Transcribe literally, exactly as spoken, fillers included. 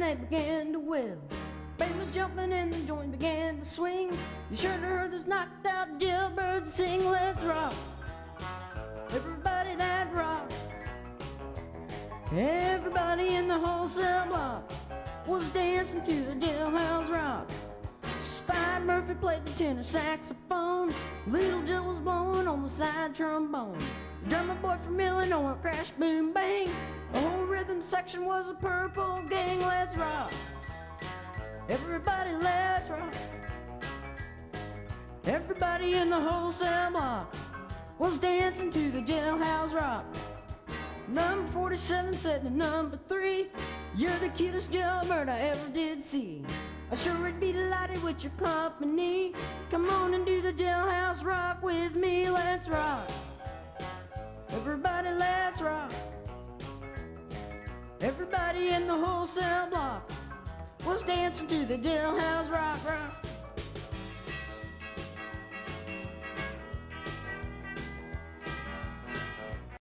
and they began to wail. Bass was jumping and the joint began to swing. You should have heard this knocked out jailbird sing, let's rock. Everybody that rock. Everybody in the wholesale block was dancing to the jailhouse rock. Spider Murphy played the tenor saxophone. Little Joe was blowing on the side trombone. The drummer boy from Illinois crash boom bang. The whole rhythm section was a purple gang. Let's rock. Everybody let's rock. Everybody in the wholesale block was dancing to the jailhouse rock. Number forty-seven said to number three, you're the cutest jailbird I ever did see. I sure would be delighted with your company. Come on and do the jailhouse rock with me. Let's rock. Everybody let's rock. Everybody in the wholesale block was dancing to the jailhouse rock rock.